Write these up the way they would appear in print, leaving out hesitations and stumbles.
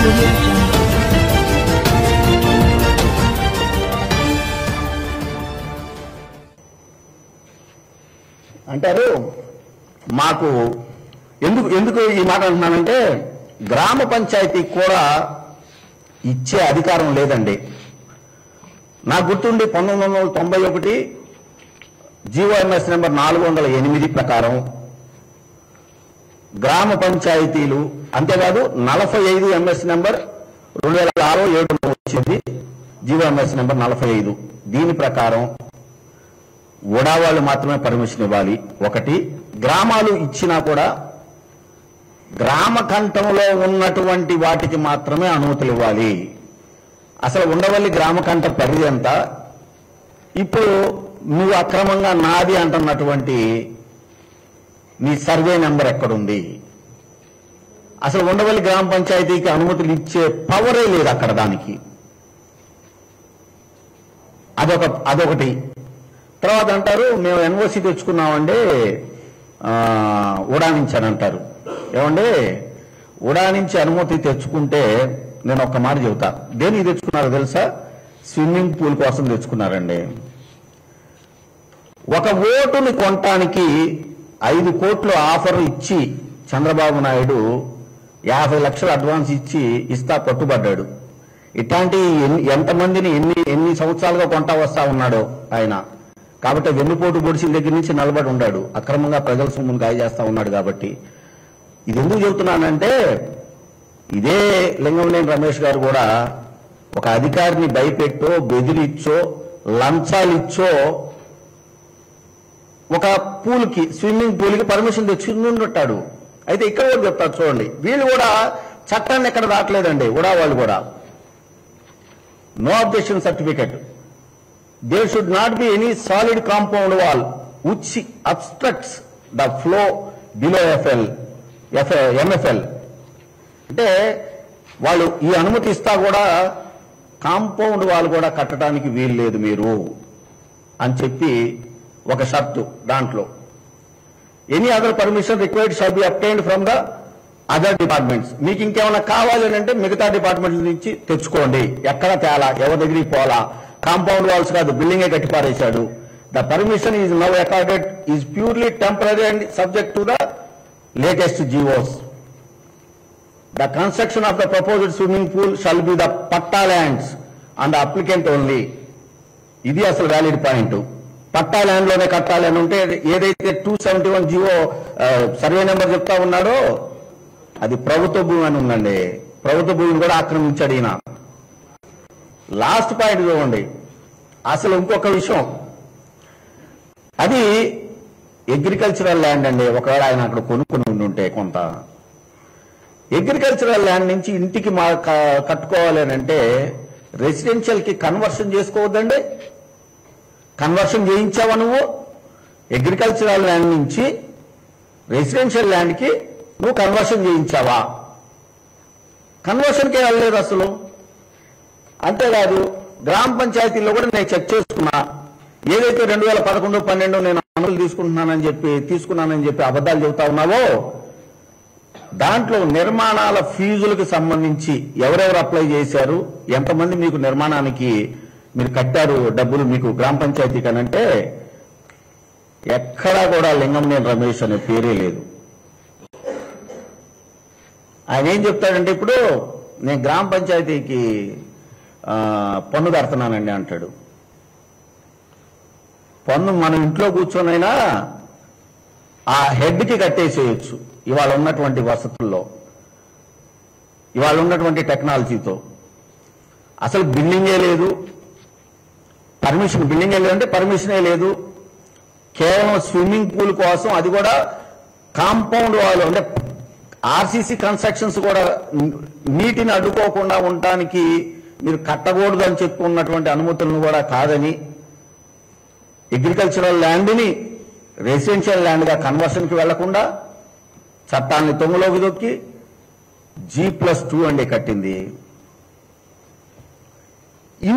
audio jungle. అంటారు మాకు ఎందుకు ఈ మాట అంటున్నానంటే గ్రామ పంచాయతీకి కూడా ఇచ్చే అధికారం లేదండి. నాకు గుర్తుండి 1991 జీవోఎంఎస్ నెంబర్ 408 ప్రకారం గ్రామ పంచాయతీలు అంతేకాదు 45 ఎంఎస్ నెంబర్ 2006-7 వచ్చింది జీవోఎంఎస్ నెంబర్ 45. దీని ప్రకారం ఉడా వాళ్ళు మాత్రమే పర్మిషన్ ఇవ్వాలి. ఒకటి, గ్రామాలు ఇచ్చినా కూడా గ్రామ కంఠంలో ఉన్నటువంటి వాటికి మాత్రమే అనుమతులు ఇవ్వాలి. అసలు ఉండవల్లి గ్రామ కంఠ పరిధి ఎంత? ఇప్పుడు నువ్వు అక్రమంగా నాది అంటున్నటువంటి నీ సర్వే నెంబర్ ఎక్కడుంది? అసలు ఉండవల్లి గ్రామ పంచాయతీకి అనుమతులు ఇచ్చే పవరే లేదు అక్కడ. దానికి అదొకటి. తర్వాత అంటారు మేము ఎన్ఓసి తెచ్చుకున్నామండి ఉడా నుంచి అని అంటారు. ఏమండి, ఉడా నుంచి అనుమతి తెచ్చుకుంటే నేను ఒక్క మాట చెబుతా. దేనికి తెచ్చుకున్నారో తెలుసా? స్విమ్మింగ్ పూల్ కోసం తెచ్చుకున్నారండి. ఒక ఓటుని కొనటానికి 5 కోట్లు ఆఫర్ ఇచ్చి చంద్రబాబు నాయుడు 50 లక్షలు అడ్వాన్స్ ఇస్తా పట్టుబడ్డాడు. ఇట్లాంటి ఎంతమందిని ఎన్ని సంవత్సరాలుగా కొంటా వస్తా ఉన్నాడో ఆయన. కాబట్టి వెన్నుపోటు పొడిచిన దగ్గర నుంచి నిలబడి ఉన్నాడు. అక్రమంగా ప్రజల సొమ్మును గాయ చేస్తా ఉన్నాడు. కాబట్టి ఇది ఎందుకు చెబుతున్నానంటే ఇదే లింగంనేని రమేష్ గారు కూడా ఒక అధికారిని భయపెట్టో బెదిరిచ్చో లంచాలు ఇచ్చో ఒక పూల్కి స్విమ్మింగ్ పూల్కి పర్మిషన్ తెచ్చుకుంటాడు. అయితే ఇక్కడ కూడా చెప్తారు చూడండి, వీళ్ళు కూడా చట్టాన్ని ఎక్కడ దాటలేదండి. ఉడా వాళ్ళు కూడా no objection certificate. There should not be any solid compound wall which obstructs the flow below MFL. అంటే వాళ్ళు ఈ అనుమతి ఇస్తా కూడా కాంపౌండ్ వాల్ కూడా కట్టడానికి వీలు లేదు మీరు అని చెప్పి ఒక షరతు దాంట్లో. Any other permission required shall be obtained from the other departments. మీకు ఇంకేమైనా కావాలి అంటే మిగతా డిపార్ట్మెంట్ల నుంచి తెచ్చుకోండి. ఎక్కడ తేలా, ఎవరి దగ్గరికి పోలా. కాంపౌండ్ వాల్స్ కాదు, బిల్డింగే కట్టిపారేశాడు. The permission is now accorded is purely temporary and subject to the latest GOs. The construction of the proposed swimming pool shall be the patta lands and the applicant only. ఇది అసలు valid point. పట్టా land లోనే కట్టాలి అని ఉంటే ఏదైతే 271 GO survey number చెప్తా ఉన్నాడో అది ప్రభుత్వ భూమి అని ఉందండి. ప్రభుత్వ భూమిని కూడా ఆక్రమించాడు ఈయన. లాస్ట్ పాయింట్ చూడండి. అసలు ఇంకొక విషయం, అది అగ్రికల్చరల్ ల్యాండ్ అండి. ఒకవేళ ఆయన అక్కడ కొనుక్కుని ఉంటే కొంత అగ్రికల్చరల్ ల్యాండ్ నుంచి ఇంటికి కట్టుకోవాలి అని అంటే రెసిడెన్షియల్ కి కన్వర్షన్ చేసుకోవద్దండి. కన్వర్షన్ చేయించావా నువ్వు? అగ్రికల్చరల్ ల్యాండ్ నుంచి రెసిడెన్షియల్ ల్యాండ్ కి నువ్వు కన్వర్షన్ చేయించావా? కన్వర్షన్కే వెళ్ళలేదు అసలు. అంతేకాదు గ్రామ పంచాయతీల్లో కూడా నేను చెక్ చేసుకున్నా. ఏదైతే 2011-12 నేను అమలు తీసుకున్నానని చెప్పి అబద్ధాలు చెబుతా ఉన్నావో దాంట్లో నిర్మాణాల ఫీజులకు సంబంధించి ఎవరెవరు అప్లై చేశారు, ఎంతమంది మీకు నిర్మాణానికి మీరు కట్టారు డబ్బులు మీకు గ్రామ పంచాయతీ కనంటే ఎక్కడా కూడా లింగంనేని రమేష్ అనే పేరే లేదు. ఆయన ఏం చెప్తాడంటే ఇప్పుడు నేను గ్రామ పంచాయతీకి పన్ను కడుతున్నానండి అంటాడు. పన్ను మనం ఇంట్లో కూర్చొనైనా ఆ హెడ్కి కట్టేసేయచ్చు ఇవాళ ఉన్నటువంటి వసతుల్లో, ఇవాళ ఉన్నటువంటి టెక్నాలజీతో. అసలు బిల్డింగే లేదు, బిల్డింగే లేదంటే పర్మిషనే లేదు. కేవలం స్విమ్మింగ్ పూల్ కోసం, అది కూడా కాంపౌండ్ వాల్ అంటే ఆర్సీసీ కన్స్ట్రక్షన్స్ కూడా నీటిని అడ్డుకోకుండా ఉండటానికి మీరు కట్టకూడదు అని చెప్పి ఉన్నటువంటి అనుమతులను కూడా కాదని అగ్రికల్చరల్ ల్యాండ్ని రెసిడెన్షియల్ ల్యాండ్గా కన్వర్షన్కి వెళ్లకుండా చట్టాన్ని తొంగలోకి దొక్కి G+2 అండి కట్టింది.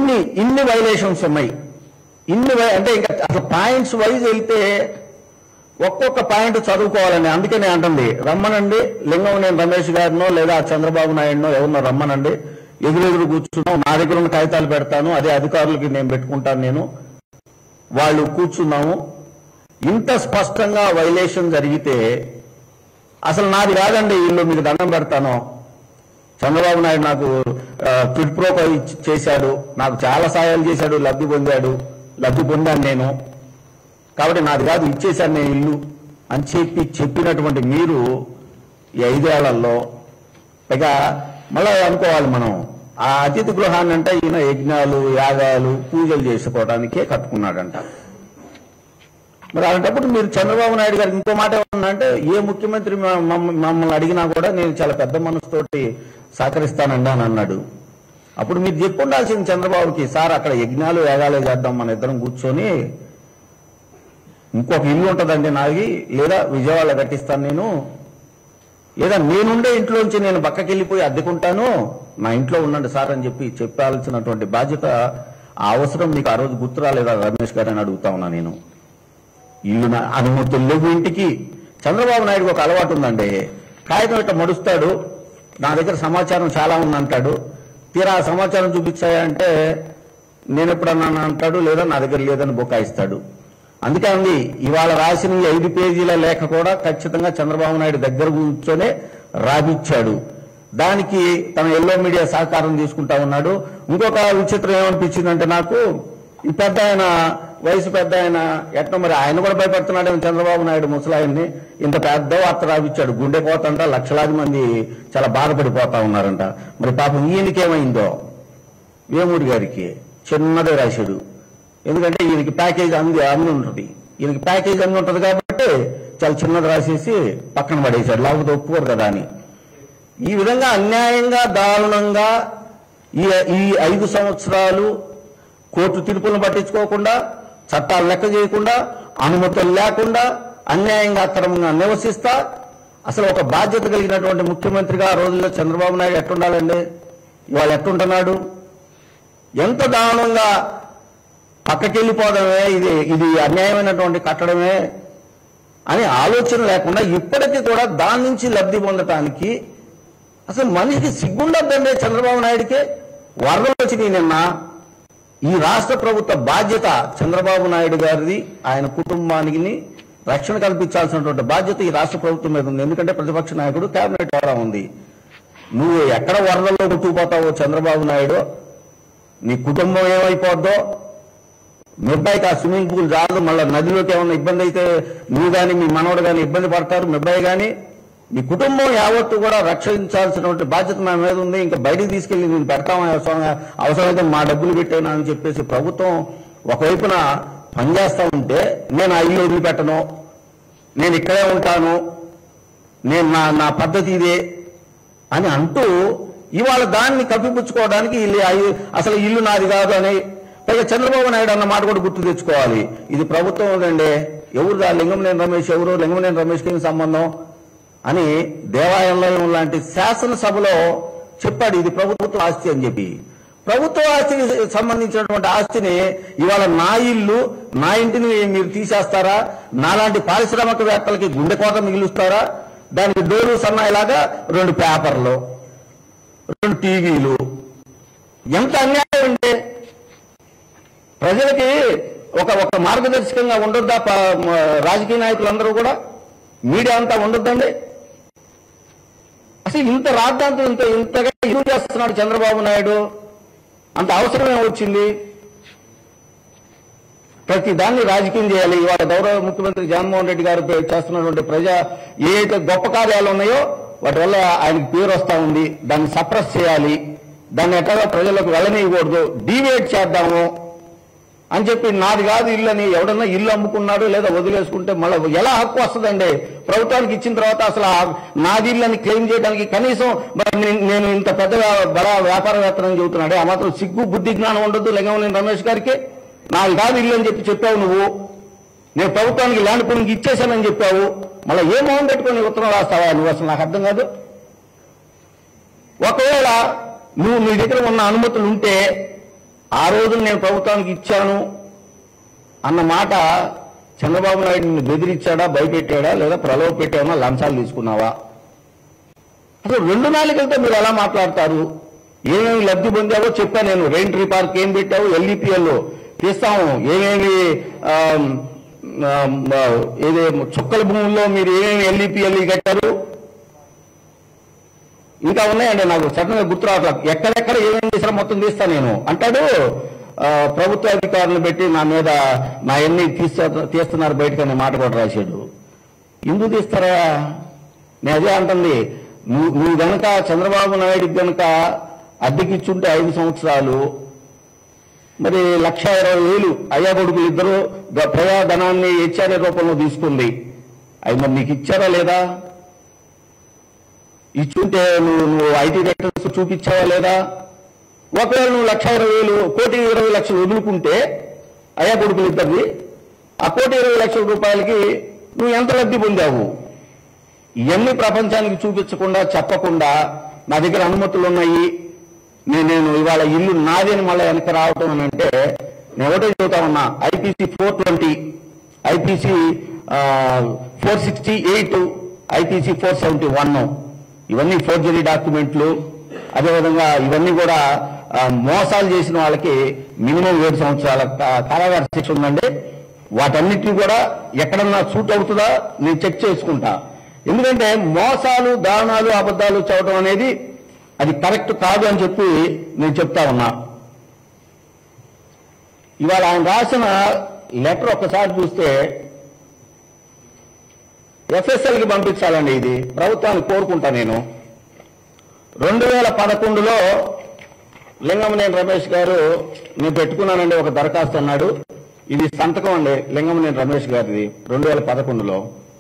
ఇన్ని వైలేషన్స్ ఉన్నాయి. అంటే ఇంకా అసలు పాయింట్స్ వైజ్ వెళ్తే ఒక్కొక్క పాయింట్ చదువుకోవాలండి. అందుకే నేను అంటుంది రమ్మనండి, లింగంనేని రమేష్ గారినో లేదా చంద్రబాబు నాయుడునో ఎవరినో రమ్మనండి, ఎదురెదురు కూర్చున్నాం, నా దగ్గర ఉన్న కాగితాలు పెడతాను, అదే అధికారులకి నేను పెట్టుకుంటాను, నేను వాళ్ళు కూర్చున్నాము. ఇంత స్పష్టంగా వైలేషన్ జరిగితే అసలు నాది కాదండి ఇల్లు, మీకు దండం పెడతాను. చంద్రబాబు నాయుడు నాకు క్విడ్ ప్రో చేశాడు, నాకు చాలా సాయాలు చేశాడు, లబ్ధి పొందాను నేను, కాబట్టి నాది కాదు, ఇచ్చేశాను నేను ఇల్లు అని చెప్పినటువంటి మీరు ఈ 5 ఏళ్లలో పైగా మళ్ళీ అనుకోవాలి మనం, ఆ అతిథి గృహాన్ని అంటే ఈయన యజ్ఞాలు యాగాలు పూజలు చేసుకోవడానికే కట్టుకున్నాడంట. మరి అలాంటప్పుడు మీరు చంద్రబాబు నాయుడు గారు ఇంకో మాట ఏమన్నా అంటే, ఏ ముఖ్యమంత్రి మమ్మల్ని అడిగినా కూడా నేను చాలా పెద్ద మనసుతోటి సహకరిస్తానండి అని అన్నాడు. అప్పుడు మీరు చెప్పుండాల్సింది చంద్రబాబుకి, సార్ అక్కడ యజ్ఞాలు యాగాలే చేద్దాం మన ఇద్దరం కూర్చొని, ఇంకొక ఇల్లు ఉంటుందండి నాది, లేదా విజయవాడలో కట్టిస్తాను నేను, లేదా నేనుండే ఇంట్లోంచి నేను పక్కకి వెళ్ళిపోయి అద్దెకుంటాను, నా ఇంట్లో ఉండండి సార్ అని చెప్పాల్సినటువంటి బాధ్యత, ఆ అవసరం మీకు ఆ రోజు గుర్తు రాలేదా రమేష్ గారు అని అడుగుతా ఉన్నా నేను. ఇల్లు అనుమతులు లేవు ఇంటికి. చంద్రబాబు నాయుడుకి ఒక అలవాటు ఉందండి, కాగితం ఇట్లా మడుస్తాడు, నా దగ్గర సమాచారం చాలా ఉందంటాడు, తీరా సమాచారం చూపించాయంటే నేను ఎప్పుడన్నా అంటాడు, లేదా నా దగ్గర లేదని బుకాయిస్తాడు. అందుకే అంది ఇవాళ రాసిన 5 పేజీల లేఖ కూడా ఖచ్చితంగా చంద్రబాబు నాయుడు దగ్గర కూర్చొనే రాబిచ్చాడు. దానికి తన ఎల్లో మీడియా సహకారం తీసుకుంటా ఉన్నాడు. ఇంకొక విచిత్రం ఏమనిపించిందంటే నాకు, ఈ పెద్ద ఆయన వయసు పెద్ద ఆయన ఎట్లా మరి ఆయన కూడా భయపడుతున్నాడేమో చంద్రబాబు నాయుడు ముసలాయన్ని, ఇంత పెద్ద వార్త రాబిచ్చాడు, గుండె పోతంట, లక్షలాది మంది చాలా బాధపడిపోతా ఉన్నారంట. మరి పాపం ఈయనకేమైందో, వేమూడి గారికి చిన్నదే రాశాడు, ఎందుకంటే ఈయనకి ప్యాకేజ్ అన్ని ఉంటుంది, ఈయనకి ప్యాకేజ్ అన్ని ఉంటుంది కాబట్టి చాలా చిన్నది రాసేసి పక్కన పడేశాడు, లేకపోతే ఒప్పుకోరు కదా అని. ఈ విధంగా అన్యాయంగా దారుణంగా ఈ 5 సంవత్సరాలు కోర్టు తీర్పులను పట్టించుకోకుండా, చట్టాలు లెక్క చేయకుండా, అనుమతులు లేకుండా అన్యాయంగా అక్రమంగా నివసిస్తా, అసలు ఒక బాధ్యత కలిగినటువంటి ముఖ్యమంత్రిగా ఆ రోజుల్లో చంద్రబాబు నాయుడు ఎట్టుండాలండి, ఇవాళ ఎట్టుంటున్నాడు? ఎంత దారుణంగా పక్కకెళ్ళిపోవడమే, ఇది అన్యాయమైనటువంటి కట్టడమే అని ఆలోచన లేకుండా ఇప్పటికీ కూడా దాని నుంచి లబ్ధి పొందటానికి అసలు మనిషికి సిగ్గుండద్దండి చంద్రబాబు నాయుడికి. వరదలు వచ్చినాయి నిన్న, ఈ రాష్ట్ర ప్రభుత్వ బాధ్యత చంద్రబాబు నాయుడు గారిది, ఆయన కుటుంబానికి రక్షణ కల్పించాల్సినటువంటి బాధ్యత ఈ రాష్ట్ర ప్రభుత్వం మీద ఉంది. ఎందుకంటే ప్రతిపక్ష నాయకుడు, కేబినెట్ కూడా ఉంది. నువ్వు ఎక్కడ వరదల్లో కొట్టుకుపోతావో చంద్రబాబు నాయుడు, నీ కుటుంబం ఏమైపోద్దో, మీ అబ్బాయికి ఆ స్విమ్మింగ్ పూల్ రాదు, మళ్ళీ నదిలోకి ఏమన్నా ఇబ్బంది అయితే నువ్వు కానీ మీ మనవడు కానీ ఇబ్బంది పడతారు, మీ అబ్బాయి కానీ, మీ కుటుంబం యావత్తు కూడా రక్షించాల్సినటువంటి బాధ్యత మా మీద ఉంది. ఇంకా బయటికి తీసుకెళ్లి నేను పెడతాం, అవసరమైతే మా డబ్బులు పెట్టాను అని చెప్పేసి ప్రభుత్వం ఒకవైపున పనిచేస్తా ఉంటే, నేను ఆ ఇల్లు వదిలిపెట్టను, నేను ఇక్కడే ఉంటాను, నేను నా పద్ధతి ఇదే అని అంటూ ఇవాళ దాన్ని కప్పిపుచ్చుకోవడానికి అసలు ఇల్లు నాది కాదు అని, పైగా చంద్రబాబు నాయుడు అన్న మాట కూడా గుర్తు తెచ్చుకోవాలి. ఇది ప్రభుత్వం ఉందండి, ఎవరుదా లింగంనేని రమేష్, ఎవరు లింగంనేని రమేష్కి సంబంధం అని దేవాలయం లాంటి శాసనసభలో చెప్పాడు, ఇది ప్రభుత్వ ఆస్తి అని చెప్పి. ప్రభుత్వ ఆస్తికి సంబంధించినటువంటి ఆస్తిని ఇవాళ నా ఇల్లు, నా ఇంటిని మీరు తీసేస్తారా? నాలాంటి పారిశ్రామికవేత్తలకి గుండె కోత మిగిలిస్తారా? దానికి డోరు సన్నాయిలాగా 2 పేపర్లు, 2 టీవీలు, ఎంత అన్యాయం అంటే ప్రజలకి ఒక మార్గదర్శకంగా ఉండొద్దా? రాజకీయ నాయకులందరూ కూడా, మీడియా అంతా ఉండొద్దండి? అసలు ఇంత రాద్ధాంతం ఇంతగా ఎందుకు చేస్తున్నాడు చంద్రబాబు నాయుడు? అంత అవసరమే వచ్చింది? ప్రతి దాన్ని రాజకీయం చేయాలి. ఇవాళ గౌరవ ముఖ్యమంత్రి జగన్మోహన్ రెడ్డి గారు చేస్తున్నటువంటి ఏదైతే గొప్ప కార్యాలు ఉన్నాయో వాటి వల్ల ఆయనకు పేరు వస్తా ఉంది, దాన్ని సప్రెస్ చేయాలి, దాన్ని ఎట్లా ప్రజలకు వెళ్ళనీయకూడదు, డీవేట్ చేద్దాము అని చెప్పి నాది కాదు ఇల్లు అని ఎవడన్నా ఇల్లు అమ్ముకున్నాడు లేదా వదిలేసుకుంటే మళ్ళీ ఎలా హక్కు వస్తుందండి? ప్రభుత్వానికి ఇచ్చిన తర్వాత అసలు నాది ఇల్లు అని క్లెయిమ్ చేయడానికి కనీసం నేను ఇంత పెద్ద బడా వ్యాపారవేత్తనని చెబుతున్నాడే, ఆ మాత్రం సిగ్గు బుద్ధి జ్ఞానం ఉండొద్దు లింగంనేని రమేష్ గారికి? నాది కాదు ఇల్లు అని చెప్పావు నువ్వు, నేను ప్రభుత్వానికి ల్యాండ్ పూలింగ్ ఇచ్చేశానని చెప్పావు, మళ్ళీ ఏ మొహం పెట్టుకొని ఉత్తరం రాస్తావా నువ్వు? అసలు నాకు అర్థం కాదు. ఒకవేళ నువ్వు నీ దగ్గర ఉన్న అనుమతులు ఉంటే ఆ రోజు నేను ప్రభుత్వానికి ఇచ్చాను అన్న మాట చంద్రబాబు నాయుడిని బెదిరించాడా, భయపెట్టాడా, లేదా ప్రలోభ పెట్టామా, లంచాలు తీసుకున్నావా? అసలు 2 నాలుగులతో మీరు ఎలా మాట్లాడతారు? ఏమేమి లబ్ధి పొందావో చెప్పాను నేను. రెయిన్ట్రీ పార్క్ ఏం పెట్టావు, ఎల్ఈపీఎల్లో తీస్తాము, ఏమేమి ఏదే చుక్కల భూముల్లో మీరు ఏమేమి ఎల్ఈపీఎల్ కట్టారు, ఇంకా ఉన్నాయండి, నాకు సడన్గా గుర్తు రావట్లేదు. ఎక్కడెక్కడ ఏమేమి చేసినా మొత్తం తీస్తా నేను అంటాడు. ప్రభుత్వ అధికారులు పెట్టి నా మీద నా ఎన్ని తీస్తున్నారు బయటకు అనే మాట కూడా రాశాడు. ఎందుకు తీస్తారా? నేను అదే అంటుంది. నువ్వు గనక చంద్రబాబు నాయుడికి గనక అద్దెకిచ్చుంటే 5 సంవత్సరాలు మరి 1,20,000 అయ్యా కొడుకులు ఇద్దరు ప్రజాధనాన్ని హెచ్ఆర్ఏ రూపంలో తీసుకుంది. అవి మరి నీకు ఇచ్చారా లేదా? ఇచ్చుంటే నువ్వు ఐటీ రిటర్న్స్ చూపించావా లేదా? ఒకవేళ నువ్వు 1,20,000 1,20,00,000 వదులుకుంటే అయ్యా కొడుకులు ఇద్దరిది ఆ 1,20,00,000 రూపాయలకి నువ్వు ఎంత లబ్ధి పొందావు? ఇవన్నీ ప్రపంచానికి చూపించకుండా, చెప్పకుండా నా దగ్గర అనుమతులు ఉన్నాయి, నేను ఇవాళ ఇల్లు నాది అని మళ్ళీ వెనక రావటం అని అంటే నేను ఒకటే చెబుతా ఉన్నా. ఐపీసీ 420, ఐపీసీ 468, ఐపీసీ 471 ఇవన్నీ ఫోర్జరీ డాక్యుమెంట్లు. అదేవిధంగా ఇవన్నీ కూడా మోసాలు చేసిన వాళ్ళకి మినిమం 7 సంవత్సరాల కారాగార శిక్ష ఉందండి. వాటన్నిటిని కూడా ఎక్కడన్నా సూట్ అవుతుందా నేను చెక్ చేసుకుంటా. ఎందుకంటే మోసాలు, దారుణాలు, అబద్ధాలు చెప్పడం అనేది అది కరెక్ట్ కాదు అని చెప్పి నేను చెప్తా ఉన్నా. ఇవాళ ఆయన రాసిన లెటర్ ఒక్కసారి చూస్తే ఎఫ్ఎస్ఎల్కి పంపించాలండి. ఇది ప్రభుత్వాన్ని కోరుకుంటా నేను. 2011లో లింగమనేని రమేష్ గారు నేను పెట్టుకున్నానండి ఒక దరఖాస్తు అన్నాడు. ఇది సంతకం అండి లింగమనేని రమేష్ గారిది 2011లో.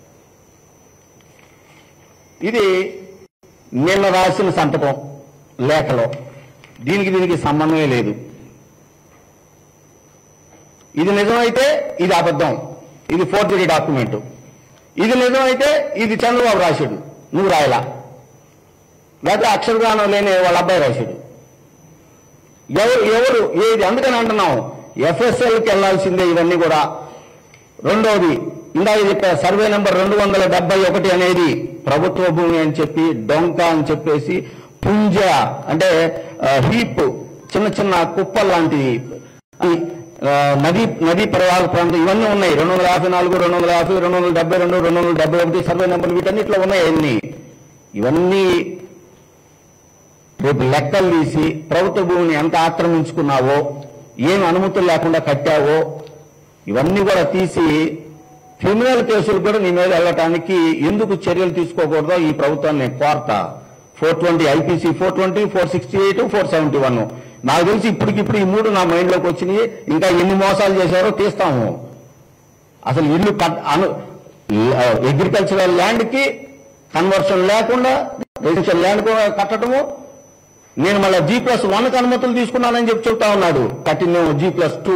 ఇది నిన్న రాసిన సంతకం లేఖలో. దీనికి సంబంధమే లేదు. ఇది నిజమైతే ఇది అబద్ధం, ఇది ఫోర్జరీ డాక్యుమెంట్. ఇది నిజమైతే ఇది చంద్రబాబు రాశాడు, నువ్వు రాయలా. లేకపోతే అక్షరగానం లేని వాళ్ళ అబ్బాయి రాశాడు. ఎవరు ఏది? అందుకని అంటున్నాం ఎఫ్ఎస్ఎల్కి వెళ్లాల్సిందే ఇవన్నీ కూడా. రెండోది ఇందాక చెప్పా, సర్వే నెంబర్ 271 అనేది ప్రభుత్వ భూమి అని చెప్పి, డొంక అని చెప్పేసి, పుంజ అంటే హీప్, చిన్న చిన్న కుప్పల్ లాంటివి, నదీ ప్రవాహ ప్రాంతం ఇవన్నీ ఉన్నాయి. 254, 250, 272, 271 సర్వే నెంబర్ వీటన్నిటిలో ఉన్నాయి అన్ని. ఇవన్నీ రేపు లెక్కలు తీసి ప్రభుత్వ భూమిని ఎంత ఆక్రమించుకున్నావో, ఏం అనుమతులు లేకుండా కట్టావో ఇవన్నీ కూడా తీసి క్రిమినల్ కేసులు కూడా నీ మీద వెళ్ళటానికి ఎందుకు చర్యలు తీసుకోకూడదో ఈ ప్రభుత్వాన్ని నేను కోరతా. 420, ఐపీసీ 420, 468, 471 నాకు తెలిసి ఇప్పటికిప్పుడు ఈ 3 నా మైండ్లోకి వచ్చినాయి. ఇంకా ఎన్ని మోసాలు చేశారో తీస్తాము. అసలు ఇల్లు అగ్రికల్చరల్ ల్యాండ్కి కన్వర్షన్ లేకుండా రెసిడెన్షియల్ ల్యాండ్ కట్టడము. నేను మళ్ళీ G+1 అనుమతులు తీసుకున్నానని చెప్పి చెప్తా ఉన్నాడు. కట్టినేమో G+2.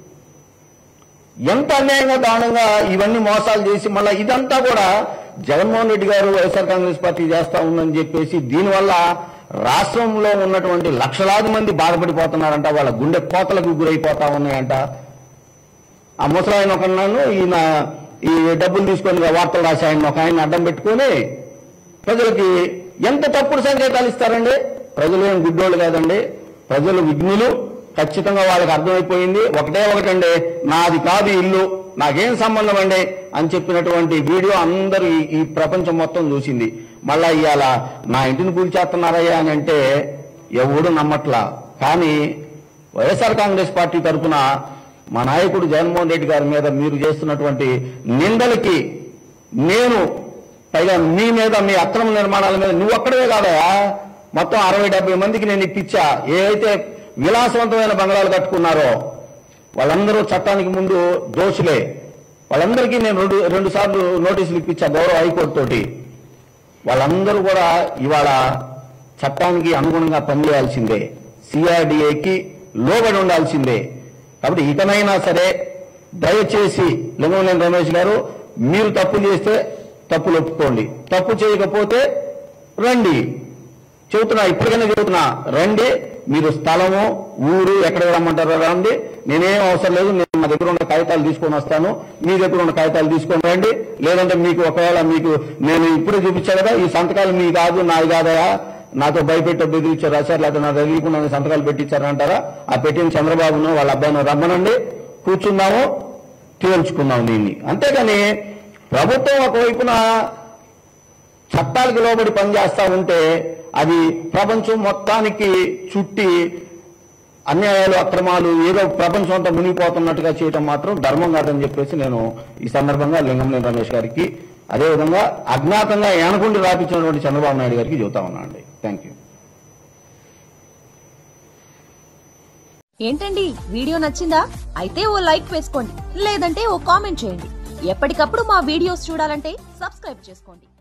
ఎంత అన్యాయంగా, దారుణంగా ఇవన్నీ మోసాలు చేసి మళ్ళీ ఇదంతా కూడా జగన్మోహన్ రెడ్డి గారు వైఎస్ఆర్ కాంగ్రెస్ పార్టీ చేస్తా ఉందని చెప్పేసి దీనివల్ల రాష్ట్రంలో ఉన్నటువంటి లక్షలాది మంది బాధపడిపోతున్నారంట. వాళ్ళ గుండె కోతలకు గురైపోతా ఉన్నాయంట. ఆ ముసలాయన ఒకన్నాను, ఈయన ఈ డబ్బులు తీసుకొని వార్తలు రాసి ఆయన ఒక ఆయన అడ్డం పెట్టుకొని ప్రజలకి ఎంత తప్పుడు సంకేతాలు ఇస్తారండి. ప్రజలు ఏం గుడ్డోళ్ళు కాదండి, ప్రజలు విఘ్నులు. ఖచ్చితంగా వాళ్ళకి అర్థమైపోయింది. ఒకటండి, నాది కాదు ఇల్లు, నాకేం సంబంధం అండి అని చెప్పినటువంటి వీడియో అందరూ ఈ ప్రపంచం మొత్తం చూసింది. మళ్ళా ఇవాళ నా ఇంటిని కూల్చేస్తున్నారయ్యా అని అంటే ఎవడు నమ్మట్లా. కానీ వైఎస్ఆర్ కాంగ్రెస్ పార్టీ తరఫున మా నాయకుడు జగన్మోహన్ రెడ్డి గారి మీద మీరు చేస్తున్నటువంటి నిందలకి నేను పైగా మీ మీద, మీ అక్రమ నిర్మాణాల మీద నువ్వు ఒక్కడే కాదయా, మొత్తం 60-70 మందికి నేను ఇప్పించా. ఏవైతే విలాసవంతమైన బంగ్లాలు కట్టుకున్నారో వాళ్ళందరూ చట్టానికి ముందు దోషులే. వాళ్ళందరికీ నేను రెండు సార్లు నోటీసులు ఇప్పించా గౌరవ హైకోర్టు తోటి. వాళ్ళందరూ కూడా ఇవాళ చట్టానికి అనుగుణంగా పనిచేయాల్సిందే, సిఆర్డీఏకి లోబడి ఉండాల్సిందే. కాబట్టి ఇకనైనా సరే దయచేసి లింగమనేని రమేష్ గారు, మీరు తప్పు చేస్తే తప్పులు ఒప్పుకోండి, తప్పు చేయకపోతే రండి. చెబుతున్నా, ఇప్పటికైనా చెబుతున్నా, రండి. మీరు స్థలము, ఊరు ఎక్కడ రమ్మంటారో రండి. నేనేం అవసరం లేదు, నేను దగ్గర ఉన్న కాగితాలు తీసుకొని వస్తాను, మీ దగ్గర ఉన్న కాగితాలు తీసుకొని రండి. లేదంటే మీకు ఒకవేళ మీకు నేను ఇప్పుడే చూపించాను కదా, ఈ సంతకాలు మీ కాదు నాది కాదయా, నాతో భయపెట్టి బెదిరించారు రాశారు, లేకపోతే నా తెలియకుండా సంతకాలు పెట్టించారు అంటారా, ఆ పెట్టిన చంద్రబాబును వాళ్ళ అబ్బాయిని రమ్మనండి, కూర్చుందాము, తేల్చుకుందాం దీన్ని. అంతేగాని ప్రభుత్వం ఒకవైపున చట్టాలకు లోబడి పనిచేస్తా ఉంటే అది ప్రపంచం మొత్తానికి చుట్టి అన్యాయాలు అక్రమాలు ఏదో ప్రపంచం అంతా మునిగిపోతున్నట్టుగా చేయడం మాత్రం ధర్మం కాదని చెప్పేసి నేను ఈ సందర్భంగా లింగంనేని రమేష్ గారికి, అదేవిధంగా అజ్ఞాతంగా ఏనకుండి రాపించినటువంటి చంద్రబాబు నాయుడు గారికి చెబుతా ఉన్నా అండి. Thank you. ఏంటండి వీడియో నచ్చిందా? అయితే ఓ లైక్ వేసుకోండి, లేదంటే ఓ కామెంట్ చేయండి. ఎప్పటికప్పుడు మా వీడియోస్ చూడాలంటే సబ్స్క్రైబ్ చేసుకోండి.